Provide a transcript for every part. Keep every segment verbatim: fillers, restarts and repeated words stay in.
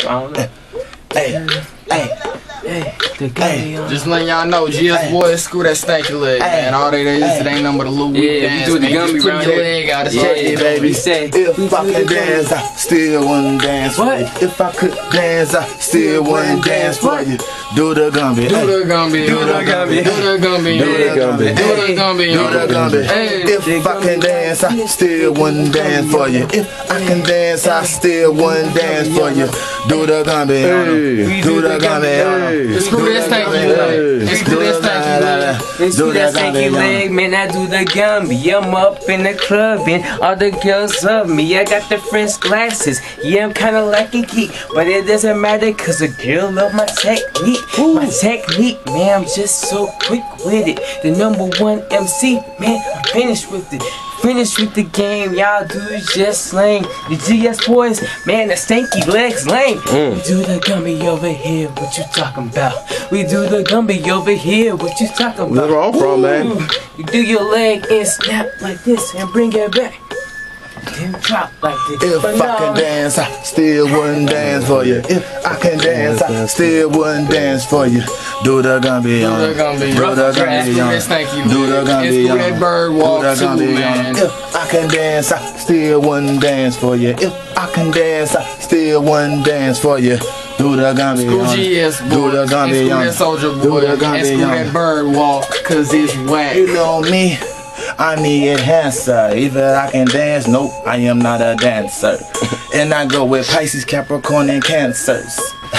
don't know. Hey, hey. Hey, Hey, just letting y'all know, G S boys, screw that stanky leg, hey, man. All they is, hey. it ain't nothing but a little Yeah, weak you dance, do the man. gummy Just put round your it. leg out. It's Yeah, okay, yeah, baby. we say, If we I do could the dance, I still wouldn't dance for What? you. If I could dance, I still wouldn't dance for What? you. Do the Gumby, Do the Gumby, do the Gumby, do the Gumby, do the Gumby, do the Gumby, do the Gumby. Hey. If I can dance, I still wouldn't dance for you. If I can dance, I still wouldn't dance for you. Do the Gumby, do the Gumby, Screw that stanky leg. Screw that stanky leg. Let's do that stanky leg, man. I do the Gumby. I'm up in the club and all the girls love me. I got the French glasses. Yeah, I'm kinda like a geek, but it doesn't matter cause the girl love my technique. My technique, man, I'm just so quick with it. The number one M C, man, I'm finished with it. Finished with the game, y'all dudes just lame. The G S boys, man, the stanky legs lame. Mm. We do the Gumby over here, what you talking about? We do the Gumby over here, what you talking about? Where I'm from, man. Ooh, you do your leg and snap like this and bring it back. Then drop like this. If But I can no. dance, I still wouldn't dance for you. If I can dance, I still wouldn't dance for you. Do the Gumby on Do the it. Gumby. Do the Screw Gumby on that it. stanky Do the leg. And Gumby screw on that it. bird Do walk the too, Gumby on man. it. If I can dance, I still wouldn't dance for you. If I can dance, I still wouldn't dance for you. Do the Gumby Screw on G it. S boy, Do the and Gumby screw on that it. soldier Do boy, the and Gumby screw on that it. bird walk, cause it's whack. You know me, I need a dancer. Either I can dance, nope, I am not a dancer. And I go with Pisces, Capricorn, and Cancers.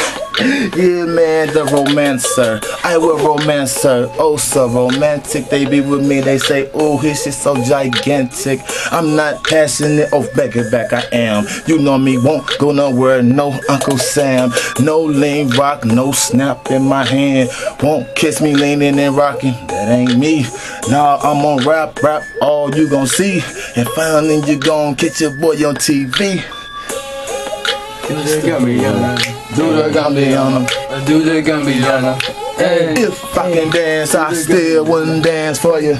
Yeah, man, the romancer. I will romancer. Oh, so romantic. They be with me, they say, oh, his shit so gigantic. I'm not passionate. Oh, back it back, I am. You know me, won't go nowhere. No Uncle Sam. No lean rock, no snap in my hand. Won't kiss me leaning and rocking. That ain't me. Nah, I'm on rap, rap. All you gon' see. And finally you gon' get your boy on T V. Do the Gumby on it. Do the Gumby on them. Do the Gumby on it. Hey. If I can dance, I still wouldn't dance for you.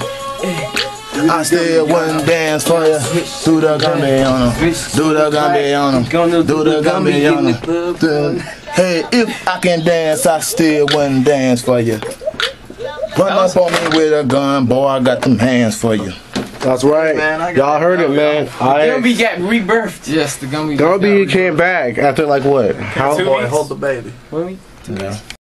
I still wouldn't dance for you. Do the Gumby on them. Do the Gumby on them. Do the Gumby on them. Hey, if I can dance, I still wouldn't dance for you. Run up on me with a gun, boy, I got them hands for you. That's right. Y'all heard it, man. I Gumby got rebirthed. Yes, the Gumby. Gumby came back after like what? How? Two Boy, weeks? hold the baby. When we? Yeah.